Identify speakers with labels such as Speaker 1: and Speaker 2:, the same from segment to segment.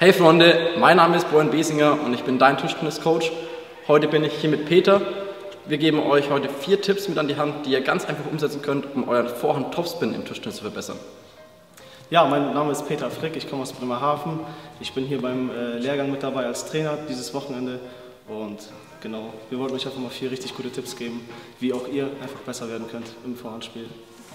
Speaker 1: Hey Freunde, mein Name ist Bojan Besinger und ich bin dein Tischtennis-Coach. Heute bin ich hier mit Peter. Wir geben euch heute 4 Tipps mit an die Hand, die ihr ganz einfach umsetzen könnt, um euren Vorhand-Topspin im Tischtennis zu verbessern.
Speaker 2: Ja, mein Name ist Peter Frick, ich komme aus Bremerhaven. Ich bin hier beim Lehrgang mit dabei als Trainer dieses Wochenende. Und genau, wir wollten euch einfach mal 4 richtig gute Tipps geben, wie auch ihr einfach besser werden könnt im Vorhandspiel.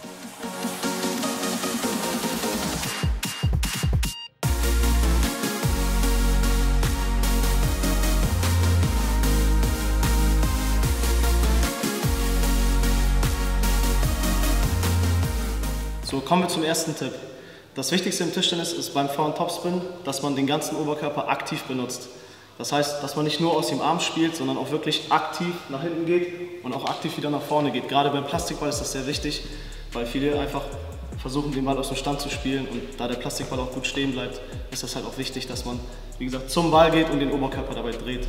Speaker 2: So, kommen wir zum ersten Tipp. Das Wichtigste im Tischtennis ist beim Vorhand-Topspin, dass man den ganzen Oberkörper aktiv benutzt. Das heißt, dass man nicht nur aus dem Arm spielt, sondern auch wirklich aktiv nach hinten geht und auch aktiv wieder nach vorne geht. Gerade beim Plastikball ist das sehr wichtig, weil viele einfach versuchen, den Ball aus dem Stand zu spielen. Und da der Plastikball auch gut stehen bleibt, ist das halt auch wichtig, dass man, wie gesagt, zum Ball geht und den Oberkörper dabei dreht.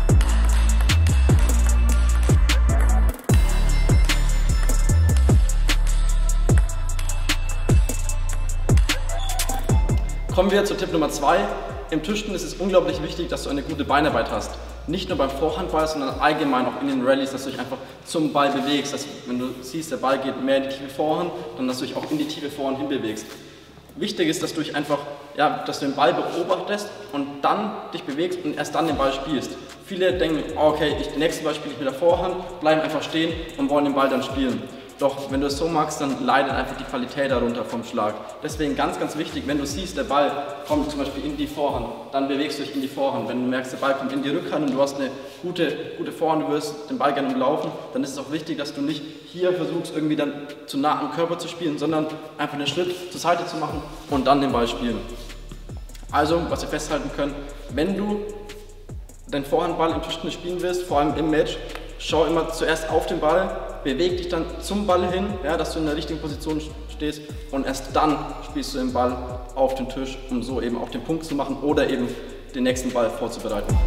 Speaker 1: Kommen wir zu Tipp Nummer 2. Im Tischtennis ist es unglaublich wichtig, dass du eine gute Beinarbeit hast. Nicht nur beim Vorhandball, sondern allgemein auch in den Rallyes, dass du dich einfach zum Ball bewegst. Dass, wenn du siehst, der Ball geht mehr in die tiefe Vorhand, dann dass du dich auch in die tiefe Vorhand hinbewegst. Wichtig ist, dass du dich einfach, dass du den Ball beobachtest und dann dich bewegst und erst dann den Ball spielst. Viele denken, okay, den nächsten Ball spiele ich mit der Vorhand, bleiben einfach stehen und wollen den Ball dann spielen. Doch wenn du es so magst, dann leidet einfach die Qualität darunter vom Schlag. Deswegen ganz, ganz wichtig, wenn du siehst, der Ball kommt zum Beispiel in die Vorhand, dann bewegst du dich in die Vorhand. Wenn du merkst, der Ball kommt in die Rückhand und du hast eine gute Vorhand, du wirst den Ball gerne umlaufen, dann ist es auch wichtig, dass du nicht hier versuchst, irgendwie dann zu nah am Körper zu spielen, sondern einfach einen Schritt zur Seite zu machen und dann den Ball spielen. Also, was ihr festhalten könnt, wenn du deinen Vorhandball im Tischtennis spielen willst, vor allem im Match, schau immer zuerst auf den Ball, beweg dich dann zum Ball hin, dass du in der richtigen Position stehst und erst dann spielst du den Ball auf den Tisch, um so eben auch den Punkt zu machen oder eben den nächsten Ball vorzubereiten.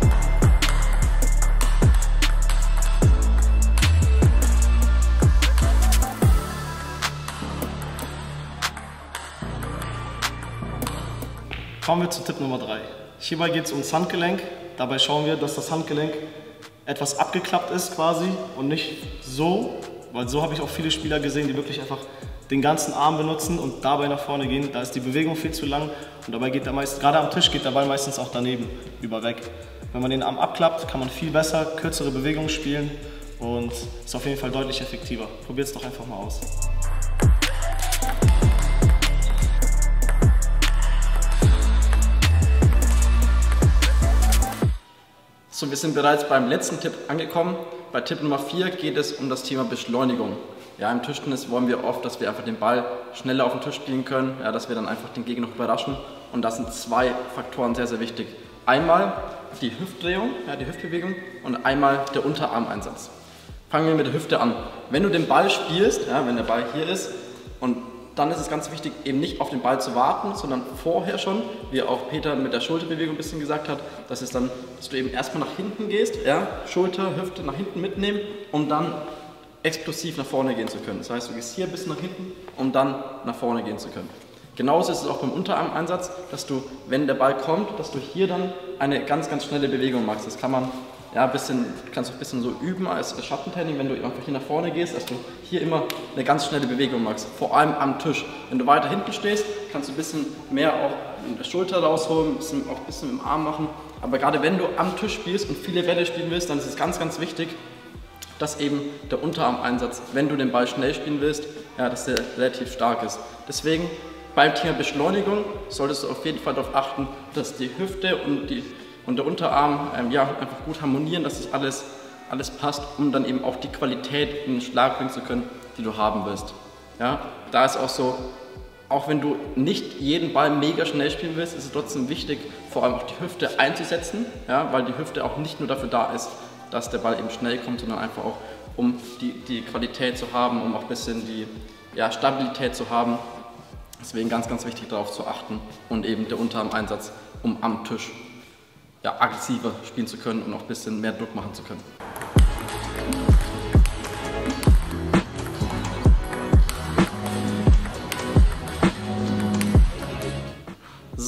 Speaker 2: Kommen wir zu Tipp Nummer 3. Hierbei geht es ums Handgelenk. Dabei schauen wir, dass das Handgelenk etwas abgeklappt ist quasi und nicht so, weil so habe ich auch viele Spieler gesehen, die wirklich einfach den ganzen Arm benutzen und dabei nach vorne gehen. Da ist die Bewegung viel zu lang und dabei geht der meist, gerade am Tisch geht der Ball meistens auch daneben über weg. Wenn man den Arm abklappt, kann man viel besser kürzere Bewegungen spielen und ist auf jeden Fall deutlich effektiver. Probiert es doch einfach mal aus.
Speaker 1: So, wir sind bereits beim letzten Tipp angekommen. Bei Tipp Nummer 4 geht es um das Thema Beschleunigung. Ja, im Tischtennis wollen wir oft, dass wir einfach den Ball schneller auf den Tisch spielen können, dass wir dann einfach den Gegner noch überraschen. Und das sind 2 Faktoren sehr, sehr wichtig. Einmal die Hüftdrehung, die Hüftbewegung und einmal der Unterarmeinsatz. Fangen wir mit der Hüfte an. Wenn du den Ball spielst, wenn der Ball hier ist, und dann ist es ganz wichtig, eben nicht auf den Ball zu warten, sondern vorher schon, wie auch Peter mit der Schulterbewegung ein bisschen gesagt hat, dass du eben erstmal nach hinten gehst, Schulter, Hüfte nach hinten mitnehmen, um dann explosiv nach vorne gehen zu können. Das heißt, du gehst hier ein bisschen nach hinten, um dann nach vorne gehen zu können. Genauso ist es auch beim Unterarmeinsatz, dass du, wenn der Ball kommt, dass du hier dann eine ganz, ganz schnelle Bewegung machst. Das kann man kannst du auch ein bisschen so üben als Schattentraining, wenn du einfach hier nach vorne gehst, dass du hier immer eine ganz schnelle Bewegung machst, vor allem am Tisch. Wenn du weiter hinten stehst, kannst du ein bisschen mehr auch in der Schulter rausholen, auch ein bisschen im Arm machen. Aber gerade wenn du am Tisch spielst und viele Bälle spielen willst, dann ist es ganz, ganz wichtig, dass eben der Unterarmeinsatz, wenn du den Ball schnell spielen willst, dass der relativ stark ist. Deswegen beim Thema Beschleunigung solltest du auf jeden Fall darauf achten, dass die Hüfte und der Unterarm einfach gut harmonieren, dass das alles passt, um dann eben auch die Qualität in den Schlag bringen zu können, die du haben willst. Ja, da ist auch so, auch wenn du nicht jeden Ball mega schnell spielen willst, ist es trotzdem wichtig, vor allem auch die Hüfte einzusetzen, weil die Hüfte auch nicht nur dafür da ist, dass der Ball eben schnell kommt, sondern einfach auch, um die Qualität zu haben, um auch ein bisschen die Stabilität zu haben. Deswegen ganz, ganz wichtig darauf zu achten und eben der Unterarmeinsatz, um am Tisch aggressiver spielen zu können und auch ein bisschen mehr Druck machen zu können.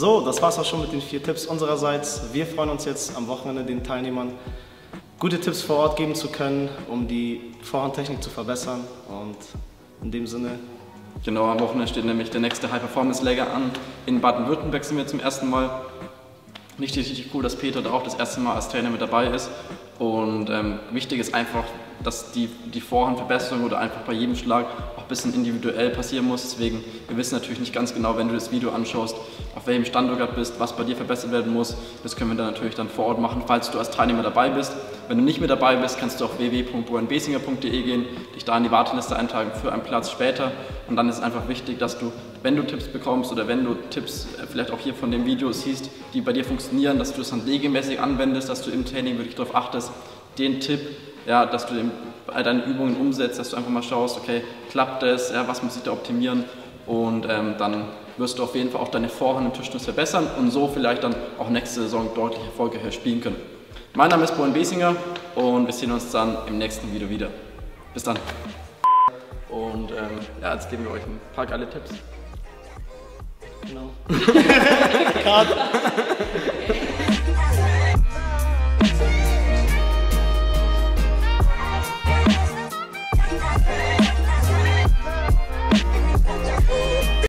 Speaker 2: So, das war's auch schon mit den 4 Tipps unsererseits. Wir freuen uns jetzt am Wochenende den Teilnehmern gute Tipps vor Ort geben zu können, um die Vorhandtechnik zu verbessern. Und in dem Sinne.
Speaker 1: Genau, am Wochenende steht nämlich der nächste High-Performance-Lager an. In Baden-Württemberg sind wir zum ersten Mal. Richtig cool, dass Peter da auch das erste Mal als Trainer mit dabei ist. Und wichtig ist einfach, dass die Vorhandverbesserung oder einfach bei jedem Schlag auch ein bisschen individuell passieren muss. Deswegen, wir wissen natürlich nicht ganz genau, wenn du das Video anschaust, auf welchem Stand du gerade bist, was bei dir verbessert werden muss. Das können wir dann natürlich dann vor Ort machen, falls du als Teilnehmer dabei bist. Wenn du nicht mehr dabei bist, kannst du auf www.boenbesinger.de gehen, dich da in die Warteliste eintragen für einen Platz später. Und dann ist es einfach wichtig, dass du, wenn du Tipps bekommst oder wenn du Tipps vielleicht auch hier von dem Video siehst, die bei dir funktionieren, dass du es dann regelmäßig anwendest, dass du im Training wirklich darauf achtest, den Tipp, ja, dass du bei deinen Übungen umsetzt, dass du einfach mal schaust, okay, klappt das, ja, was muss ich da optimieren, und dann wirst du auf jeden Fall auch deine Vorhand im Tischtennis verbessern und so vielleicht dann auch nächste Saison deutlich erfolgreicher spielen können. Mein Name ist Boen Besinger und wir sehen uns dann im nächsten Video wieder. Bis dann. Und ja, jetzt geben wir euch ein paar geile Tipps.
Speaker 2: Genau.